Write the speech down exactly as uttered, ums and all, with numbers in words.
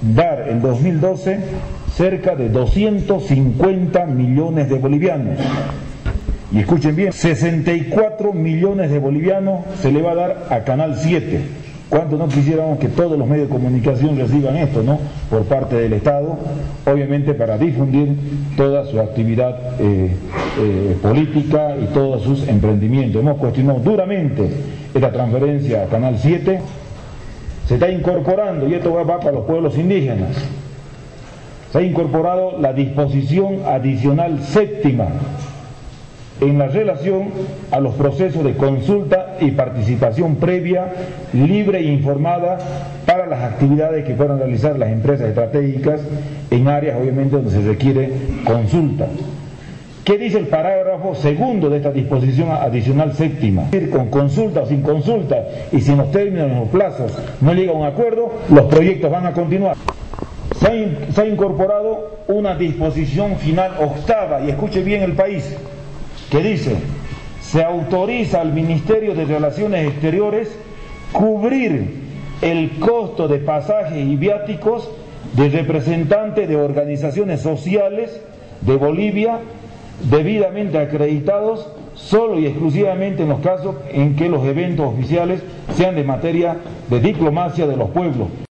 dar en dos mil doce cerca de doscientos cincuenta millones de bolivianos. Y escuchen bien, sesenta y cuatro millones de bolivianos se le va a dar a Canal siete. ¿Cuánto no quisiéramos que todos los medios de comunicación reciban esto, ¿no?, por parte del Estado, obviamente para difundir toda su actividad eh, eh, política y todos sus emprendimientos? Hemos cuestionado duramente esta transferencia a Canal siete. Se está incorporando, y esto va para los pueblos indígenas, se ha incorporado la disposición adicional séptima en la relación a los procesos de consulta y participación previa, libre e informada para las actividades que puedan realizar las empresas estratégicas en áreas obviamente donde se requiere consulta. ¿Qué dice el parágrafo segundo de esta disposición adicional séptima? Con consulta o sin consulta, y si en los términos, en los plazos no llega a un acuerdo, los proyectos van a continuar. Se ha, in, se ha incorporado una disposición final octava, y escuche bien el país, que dice: se autoriza al Ministerio de Relaciones Exteriores cubrir el costo de pasajes y viáticos de representantes de organizaciones sociales de Bolivia debidamente acreditados, solo y exclusivamente en los casos en que los eventos oficiales sean de materia de diplomacia de los pueblos.